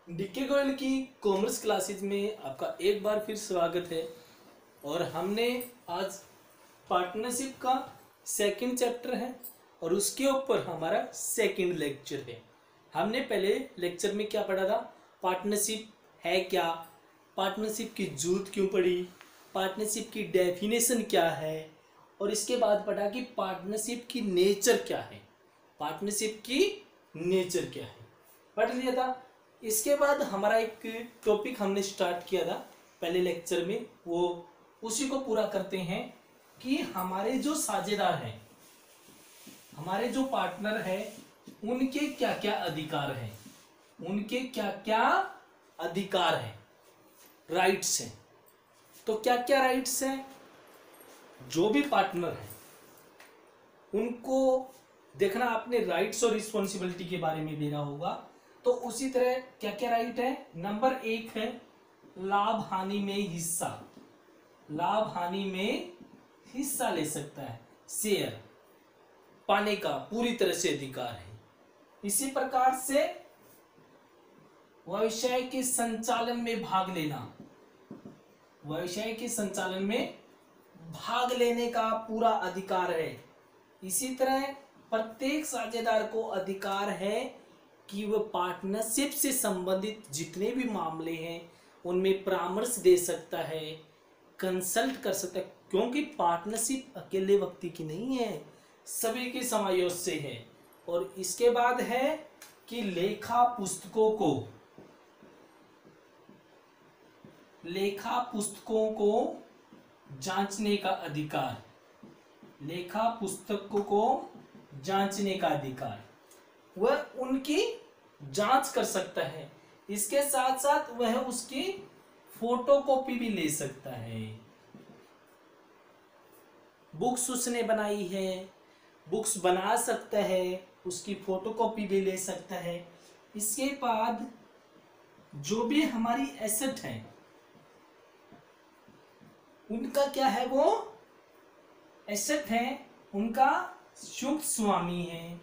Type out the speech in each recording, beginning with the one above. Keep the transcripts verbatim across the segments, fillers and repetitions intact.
DK Goyal की commerce classes में आपका एक बार फिर स्वागत है। और हमने आज पार्टनरशिप का सेकंड चैप्टर है और उसके ऊपर हमारा सेकंड लेक्चर है। हमने पहले लेक्चर में क्या पढ़ा था? पार्टनरशिप है क्या, पार्टनरशिप की जरूरत क्यों पड़ी, पार्टनरशिप की डेफिनेशन क्या है, और इसके बाद पढ़ा कि पार्टनरशिप की नेचर क्या है। पार्टनरशिप की नेचर क्या है पढ़ लिया था। इसके बाद हमारा एक टॉपिक हमने स्टार्ट किया था पहले लेक्चर में, वो उसी को पूरा करते हैं कि हमारे जो साझेदार हैं, हमारे जो पार्टनर हैं, उनके क्या क्या अधिकार हैं, उनके क्या क्या अधिकार हैं, राइट्स हैं। तो क्या क्या राइट्स हैं? जो भी पार्टनर हैं उनको देखना, आपने राइट्स और रिस्पॉन्सिबिलिटी के बारे में देना होगा। तो उसी तरह क्या क्या राइट है? नंबर एक है लाभ हानि में हिस्सा, लाभ हानि में हिस्सा ले सकता है, शेयर पाने का पूरी तरह से अधिकार है। इसी प्रकार से व्यवसाय के संचालन में भाग लेना, व्यवसाय के संचालन में भाग लेने का पूरा अधिकार है। इसी तरह प्रत्येक साझेदार को अधिकार है कि वह पार्टनरशिप से संबंधित जितने भी मामले हैं उनमें परामर्श दे सकता है, कंसल्ट कर सकता है, क्योंकि पार्टनरशिप अकेले व्यक्ति की नहीं है, सभी के समावेश से है। और इसके बाद है कि लेखा पुस्तकों को लेखा पुस्तकों को जांचने का अधिकार, लेखा पुस्तकों को जांचने का अधिकार, वह उनकी जांच कर सकता है। इसके साथ साथ वह उसकी फोटोकॉपी भी ले सकता है। बुक्स उसने बनाई है, बुक्स बना सकता है, उसकी फोटोकॉपी भी ले सकता है। इसके बाद जो भी हमारी एसेट है उनका क्या है, वो एसेट है, उनका शुभ स्वामी है,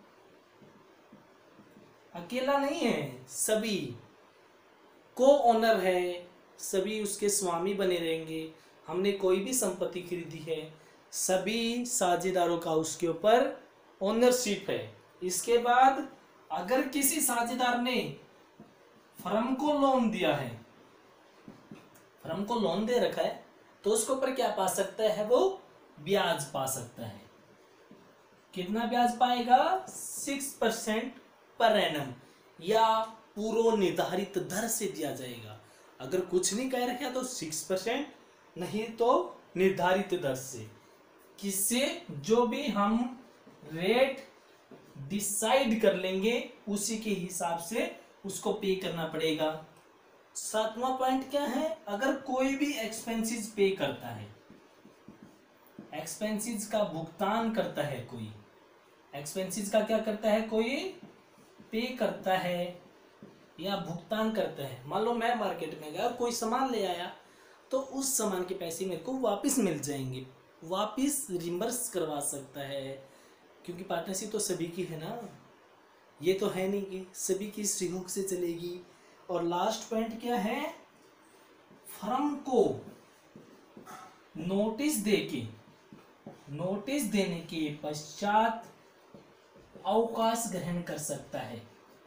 अकेला नहीं है, सभी को ओनर है, सभी उसके स्वामी बने रहेंगे। हमने कोई भी संपत्ति खरीदी है, सभी साझेदारों का उसके ऊपर ओनरशिप है। इसके बाद अगर किसी साझेदार ने फर्म को लोन दिया है, फर्म को लोन दे रखा है, तो उसके ऊपर क्या पा सकता है? वो ब्याज पा सकता है। कितना ब्याज पाएगा? सिक्स परसेंट पर एनम, या पूर्व निर्धारित दर से दिया जाएगा। अगर कुछ नहीं कह रखा तो सिक्स परसेंट, नहीं तो निर्धारित दर से। किससे? जो भी हम रेट डिसाइड कर लेंगे उसी के हिसाब से उसको पे करना पड़ेगा। सातवां पॉइंट क्या है? अगर कोई भी एक्सपेंसेस पे करता है, एक्सपेंसेस का भुगतान करता है, कोई एक्सपेंसेस का क्या करता है, कोई पे करता है या भुगतान करता है। मान लो मैं मार्केट में गया और कोई सामान ले आया, तो उस सामान के पैसे मेरे को वापस मिल जाएंगे, वापस रिमबर्स करवा सकता है, क्योंकि पार्टनरशिप तो सभी की है ना, ये तो है नहीं कि सभी की सहयोग से चलेगी। और लास्ट पॉइंट क्या है? फर्म को नोटिस देके, नोटिस देने के पश्चात अवकाश ग्रहण कर सकता है।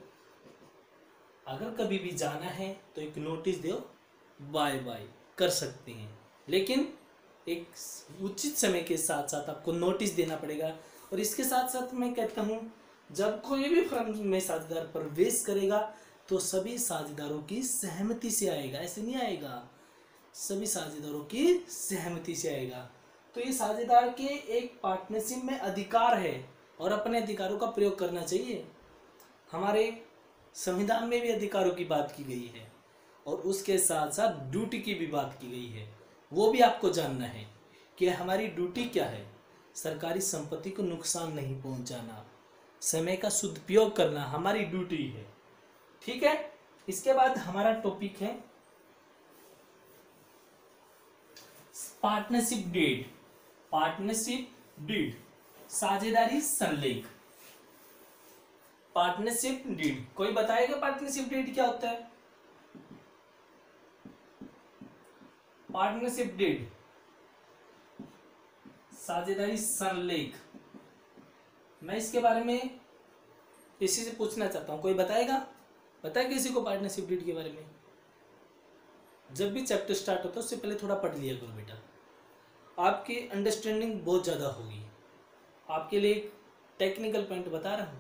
अगर कभी भी जाना है तो एक नोटिस दो, बाय बाय कर सकते हैं, लेकिन एक उचित समय के साथ साथ आपको नोटिस देना पड़ेगा। और इसके साथ साथ मैं कहता हूं, जब कोई भी फर्म में साझेदार प्रवेश करेगा तो सभी साझेदारों की सहमति से आएगा, ऐसे नहीं आएगा, सभी साझेदारों की सहमति से आएगा। तो ये साझेदार के एक पार्टनरशिप में अधिकार है और अपने अधिकारों का प्रयोग करना चाहिए। हमारे संविधान में भी अधिकारों की बात की गई है और उसके साथ साथ ड्यूटी की भी बात की गई है। वो भी आपको जानना है कि हमारी ड्यूटी क्या है। सरकारी संपत्ति को नुकसान नहीं पहुंचाना, समय का सदुपयोग करना हमारी ड्यूटी है। ठीक है। इसके बाद हमारा टॉपिक है पार्टनरशिप डीड, पार्टनरशिप डीड साझेदारी संलेख। Partnership deed. कोई बताएगा पार्टनरशिप डीड क्या होता है? पार्टनरशिप डीड साझेदारी संलेख। मैं इसके बारे में किसी से पूछना चाहता हूं, कोई बताएगा? बताए किसी को पार्टनरशिप डीड के बारे में? जब भी चैप्टर स्टार्ट होता है उससे पहले थोड़ा पढ़ लिया करो बेटा, आपकी अंडरस्टैंडिंग बहुत ज़्यादा होगी। आपके लिए एक टेक्निकल पॉइंट बता रहा हूँ,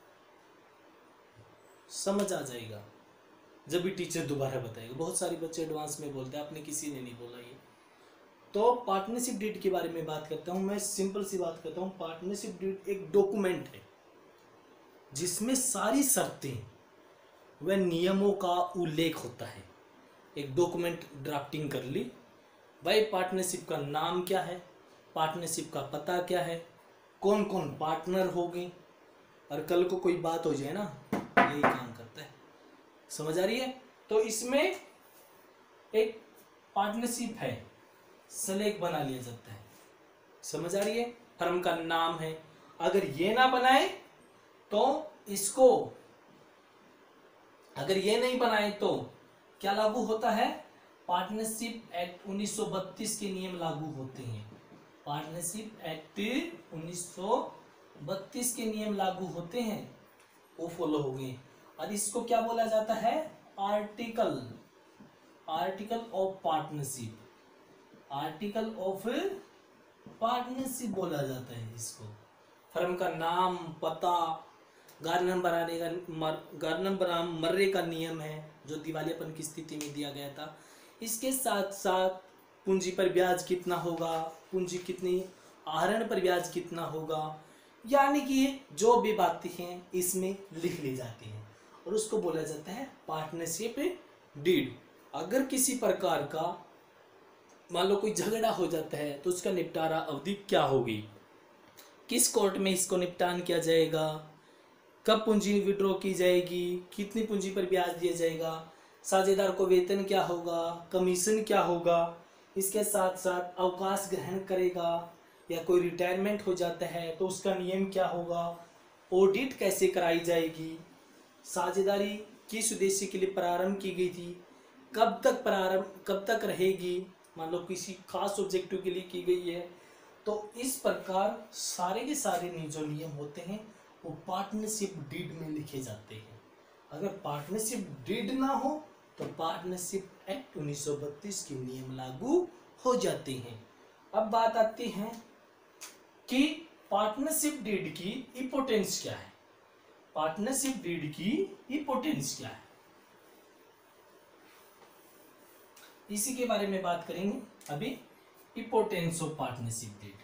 समझ आ जाएगा जब भी टीचर दोबारा बताएगा। बहुत सारे बच्चे एडवांस में बोलते हैं, आपने किसी ने नहीं बोला ये। तो पार्टनरशिप डीड के बारे में बात करता हूँ मैं, सिंपल सी बात करता हूँ। पार्टनरशिप डीड एक डॉक्यूमेंट है जिसमें सारी शर्तें व नियमों का उल्लेख होता है। एक डॉक्यूमेंट ड्राफ्टिंग कर ली भाई, पार्टनरशिप का नाम क्या है, पार्टनरशिप का पता क्या है, कौन कौन पार्टनर होंगे, और कल को कोई बात हो जाए ना, यही काम करता है। समझ आ रही है? तो इसमें एक पार्टनरशिप है, संलेख बना लिया जाता है। समझ आ रही है? फर्म का नाम है, अगर ये ना बनाए तो इसको, अगर ये नहीं बनाए तो क्या लागू होता है? पार्टनरशिप एक्ट उन्नीस सौ बत्तीस के नियम लागू होते हैं। पार्टनरशिप एक्ट उन्नीस सौ बत्तीस के नियम लागू होते हैं, वो फॉलो हो गए। और इसको क्या बोला जाता है? Article article of partnership article of partnership बोला जाता है इसको। फर्म का नाम, पता, गार्नम बनाने का मर, गार्नम बना मर्रे का नियम है जो दिवालियापन की स्थिति में दिया गया था। इसके साथ साथ पूंजी पर ब्याज कितना होगा, पूंजी कितनी, आहरण पर ब्याज कितना होगा, यानी कि जो भी बातें हैं इसमें लिख ली जाती हैं और उसको बोला जाता है पार्टनरशिप डीड। अगर किसी प्रकार का मान लो कोई झगड़ा हो जाता है तो उसका निपटारा अवधि क्या होगी, किस कोर्ट में इसको निपटान किया जाएगा, कब पूंजी विड्रॉ की जाएगी, कितनी पूंजी पर ब्याज दिया जाएगा, साझेदार को वेतन क्या होगा, कमीशन क्या होगा, इसके साथ साथ अवकाश ग्रहण करेगा या कोई रिटायरमेंट हो जाता है तो उसका नियम क्या होगा, ऑडिट कैसे कराई जाएगी, साझेदारी किस उद्देश्य के लिए प्रारंभ की गई थी, कब तक प्रारंभ कब तक रहेगी, मान लो किसी खास ऑब्जेक्टिव के लिए की गई है। तो इस प्रकार सारे के सारे जो नियम होते हैं वो पार्टनरशिप डीड में लिखे जाते हैं। अगर पार्टनरशिप डीड ना हो तो पार्टनरशिप एक्ट उन्नीस सौ बत्तीस के नियम लागू हो जाते हैं। अब बात आती है कि पार्टनरशिप डीड की इंपॉर्टेंस क्या है। पार्टनरशिप डीड की इंपॉर्टेंस क्या है, इसी के बारे में बात करेंगे अभी। Importance of partnership deed.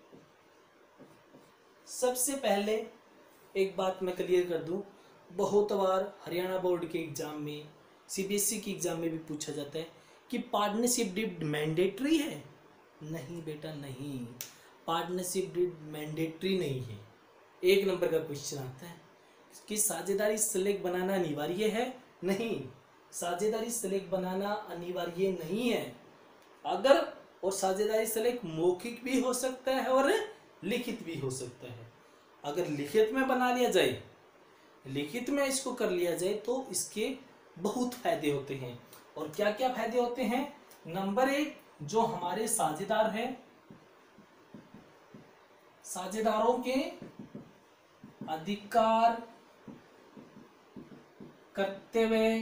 सबसे पहले एक बात मैं क्लियर कर दूं, बहुत बार हरियाणा बोर्ड के एग्जाम में, सीबीएसई के एग्जाम में भी पूछा जाता है कि पार्टनरशिप डीड मैंडेटरी है। नहीं बेटा नहीं, पार्टनरशिप डीड मैंडेटरी नहीं है। एक नंबर का क्वेश्चन आता है कि साझेदारी संलेख बनाना अनिवार्य है। नहीं, साझेदारी संलेख बनाना अनिवार्य नहीं है। अगर और साझेदारी संलेख मौखिक भी हो सकता है और लिखित भी हो सकता है। अगर लिखित में बना लिया जाए, लिखित में इसको कर लिया जाए तो इसके बहुत फायदे होते हैं। और क्या क्या फायदे होते हैं? नंबर एक, जो हमारे साझेदार हैं, साझेदारों के अधिकार, कर्तव्य,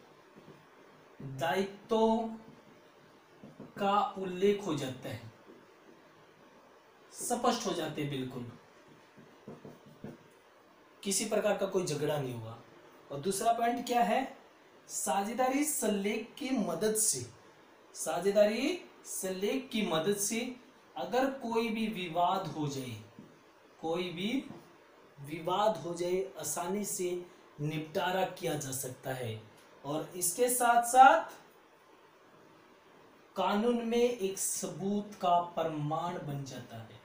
दायित्वों का उल्लेख हो जाता है, स्पष्ट हो जाते हैं, बिल्कुल किसी प्रकार का कोई झगड़ा नहीं हुआ। और दूसरा पॉइंट क्या है? साझेदारी संलेख की मदद से, साझेदारी संलेख की मदद से अगर कोई भी विवाद हो जाए, कोई भी विवाद हो जाए आसानी से निपटारा किया जा सकता है। और इसके साथ साथ कानून में एक सबूत का प्रमाण बन जाता है।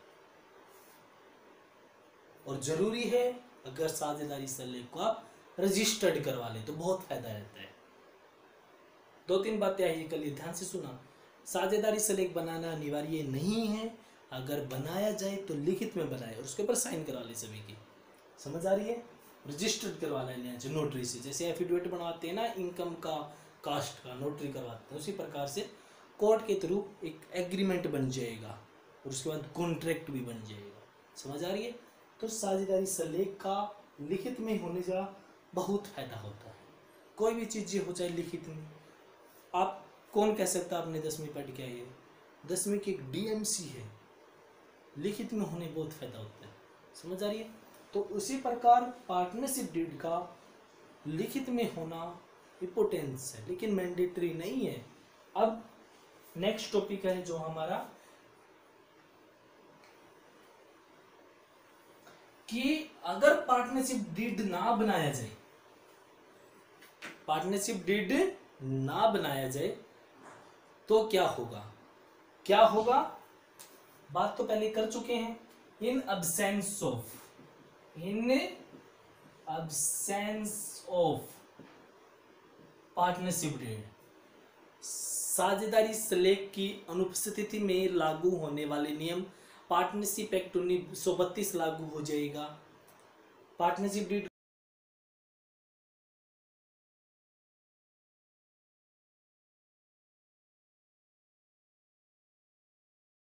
और जरूरी है अगर साझेदारी संलेख को आप रजिस्टर्ड करवा ले तो बहुत फायदा रहता है। दो तीन बातें आई कल, ध्यान से सुना। साझेदारी संलेख बनाना अनिवार्य नहीं है, अगर बनाया जाए तो लिखित में बनाए और उसके ऊपर साइन करा ले सभी की। समझ आ रही है? रजिस्टर्ड करवा लेना चाहिए नोटरी से। जैसे एफिडेविट बनवाते हैं ना इनकम का, कास्ट का, नोटरी करवाते हैं, उसी प्रकार से कोर्ट के थ्रू एक एग्रीमेंट बन जाएगा और उसके बाद कॉन्ट्रैक्ट भी बन जाएगा। समझ आ रही है? तो साझेदारी सलेख का लिखित में होने का बहुत फायदा होता है। कोई भी चीज़ हो चाहे लिखित में, आप कौन कह सकता है आपने दसवीं पढ़ के आए, दसवीं की एक डीएमसी है, लिखित में होने बहुत फायदा होता है। समझ आ रही है? तो उसी प्रकार पार्टनरशिप डीड का लिखित में होना इम्पोर्टेंस है, लेकिन मैंडेटरी नहीं है। अब नेक्स्ट टॉपिक है जो हमारा कि अगर पार्टनरशिप डीड ना बनाया जाए, पार्टनरशिप डीड ना बनाया जाए तो क्या होगा? क्या होगा बात तो पहले कर चुके हैं। In absence of, in absence of partnership deed, साझेदारी सलेख की अनुपस्थिति में लागू होने वाले नियम पार्टनरशिप एक्ट उन्नीस सौ बत्तीस लागू हो जाएगा। Partnership deed